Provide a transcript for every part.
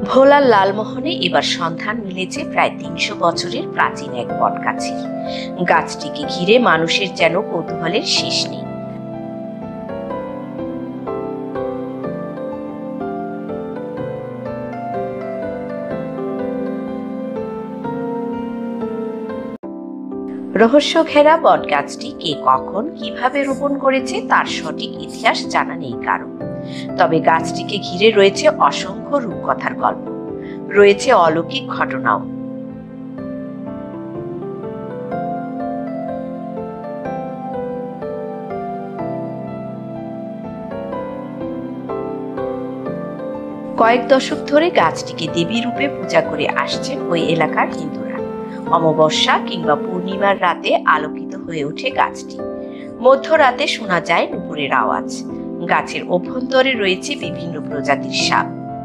ভোলার লালমোহনে এবার সন্ধান মিলেছে প্রায় ৩০০ বছরের প্রাচীন এক বটগাছের। গাছটিকে ঘিরে মানুষের যেন কৌতূহলের শেষ নেই। রহস্য ঘেরা বটগাছটি কে কখন কিভাবে রোপণ করেছে তার সঠিক ইতিহাস জানা নেই কারো। তবে গাছটিকে ঘিরে রয়েছে অসংখ্য রূপকথার গল্প, রয়েছে অলৌকিক ঘটনাও। কয়েক দশক ধরে গাছটিকে দেবী রূপে পূজা করে আসছেন ওই এলাকার হিন্দুরা। অমাবস্যা কিংবা পূর্ণিমার রাতে আলোকিত হয়ে ওঠে গাছটি। মধ্যরাতে শোনা যায় নুপুরের আওয়াজ। গাছের অভ্যন্তরে রয়েছে বিভিন্ন প্রজাতির সাপ।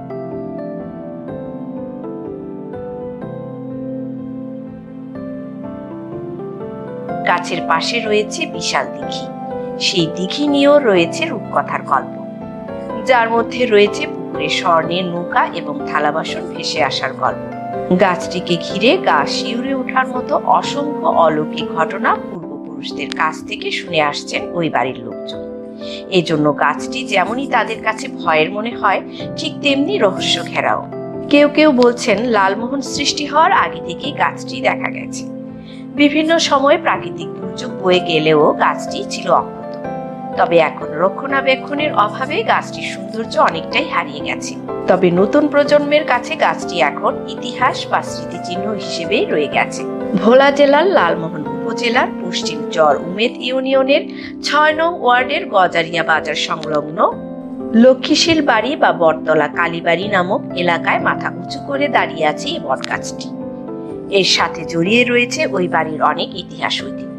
গাছের পাশে রয়েছে বিশাল দিঘি। সেই দিঘি নিয়েও রয়েছে রূপকথার গল্প, যার মধ্যে রয়েছে পুকুরে স্বর্ণের নৌকা এবং থালা বাসন ভেসে আসার গল্প। গাছটিকে ঘিরে গা শিউরে ওঠার মতো অসংখ্য অলৌকিক ঘটনা পূর্বপুরুষদের কাছ থেকে শুনে আসছেন ওই বাড়ির লোকজন। এজন্য গাছটি যেমনই তাদের কাছে ভয়ের মনে হয়, ঠিক তেমনি রহস্য ঘেরাও। কেউ কেউ বলছেন লালমোহন সৃষ্টি হওয়ার আগে থেকেই গাছটি দেখা গেছে। বিভিন্ন সময় প্রাকৃতিক দুর্যোগ বয়ে গেলেও গাছটি ছিল অক্ষত। তবে এখন রক্ষণাবেক্ষণের অভাবে গাছটির সৌন্দর্য অনেকটাই হারিয়ে গেছে। তবে নতুন প্রজন্মের কাছে গাছটি এখন ইতিহাস বা স্মৃতিচিহ্ন হিসেবেই রয়ে গেছে। ভোলা জেলার লালমোহন উপজেলার পশ্চিম চর উমেদ ইউনিয়নের ৬ নং ওয়ার্ডের গজারিয়া বাজার সংলগ্ন লক্ষ্মীশীল বাড়ি বা বটতলা কালীবাড়ি নামক এলাকায় মাথা উঁচু করে দাঁড়িয়ে আছে এই বটগাছটি। এর সাথে জড়িয়ে রয়েছে ওই বাড়ির অনেক ইতিহাস ঐতিহ্য।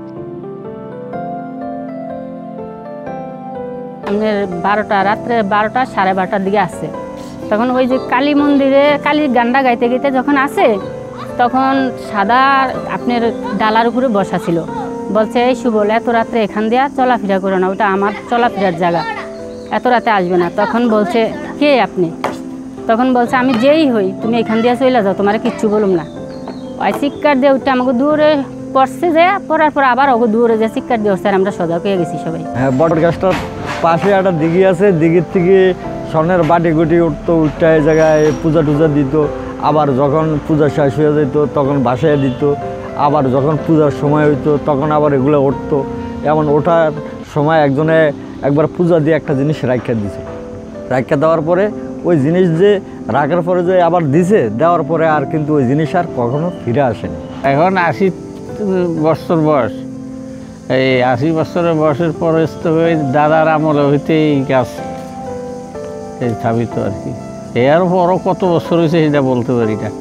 রাত্রে ১২টা সাড়ে ১২টার দিকে আসছে। তখন ওই যে কালী মন্দিরে কালীর গান্ডা গাইতে গাইতে যখন আসে, তখন সাদা আপনার ডালার উপরে বসা ছিল। বলছে, এই সুবল, এত রাত্রে এখান দিয়ে চলাফেরা করো না, ওটা আমার চলাফেরার জায়গা, এত রাতে আসবে না। তখন বলছে, কে আপনি? তখন বলছে, আমি যেই হই, তুমি এখান দিয়ে চলে যাও, তোমার কিচ্ছু বলুম না। ওই চিৎকার দিয়ে উঠে আমাকে দূরে পড়ছে, যে পড়ার পর আবার ওকে দূরে যে চিৎকার দিয়ে উঠছে, আমরা সজাগ হয়ে গেছি সবাই। হ্যাঁ, বট গাছটার পাশে একটা দিঘি আছে। দিঘির থেকে স্বর্ণের বাটি গুটি উঠতো, উঠতে এই জায়গায় পূজা টুজা দিত। আবার যখন পূজা শেষ হয়ে যেত তখন বাসায় দিত। আবার যখন পূজার সময় হইতো তখন আবার এগুলো উঠতো। এমন ওঠার সময় একজনে একবার পূজা দিয়ে একটা জিনিস রাখা দিছে। রাখা দেওয়ার পরে ওই জিনিস যে রাখার পরে যে আবার দিছে, দেওয়ার পরে আর কিন্তু ওই জিনিস আর কখনো ফিরে আসেনি। এখন ৮০ বছর বয়স। এই ৮০ বছরের বয়সের পরে তো ওই দাদার আমলে হইতে এই গাছ স্থাপিত আর কি। এর পরও কত বছর হয়েছে সেটা বলতে পারি না।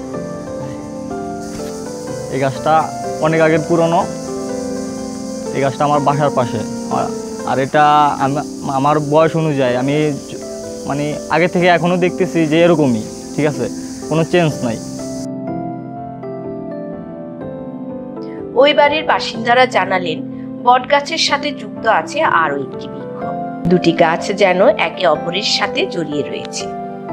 এই গাছটা অনেক আগের পুরনো। এই গাছটা আমার বাসার পাশে। আর এটা আমার বয়স অনুযায়ী আমি মানে আগে থেকে এখনও দেখতেছি যে এরকমই, ঠিক আছে, কোনো চেঞ্জ নাই। ওই বাড়ির বাসিন্দারা জানালেন, বটগাছের সাথে যুক্ত আছে আরো একটি বৃক্ষ। দুটি গাছ যেন একে অপরের সাথে জড়িয়ে রয়েছে।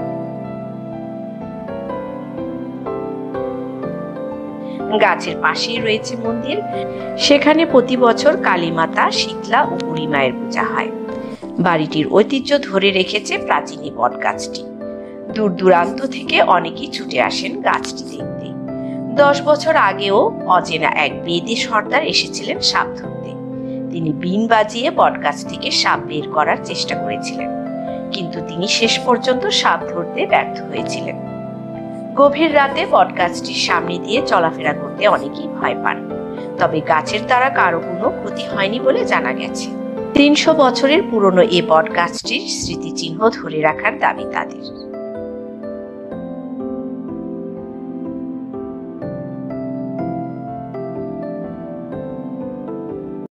গাছের পাশেই রয়েছে মন্দির। সেখানে প্রতি বছর কালী মাতা, শীতলা ও বুড়ি মায়ের পূজা হয়। বাড়িটির ঐতিহ্য ধরে রেখেছে প্রাচীন এই বটগাছটি। দূর দূরান্ত থেকে অনেকেই ছুটে আসেন গাছটি দেখতে। 10 বছর আগেও অচেনা এক বেদে সর্দার এসেছিলেন সাপ ধরতে। তিনি বিন বাজিয়ে বটগাছ থেকে সাপ বের করার চেষ্টা করেছিলেন, কিন্তু তিনি শেষ পর্যন্ত সাপ ধরতে ব্যর্থ হয়েছিলেন। গভীর রাতে বটগাছটির সামনে দিয়ে চলাফেরা করতে অনেকেই ভয় পান। তবে গাছের দ্বারা কারো কোনো ক্ষতি হয়নি বলে জানা গেছে। ৩০০ বছরের পুরনো এ বটগাছটির স্মৃতিচিহ্ন ধরে রাখার দাবি তাদের।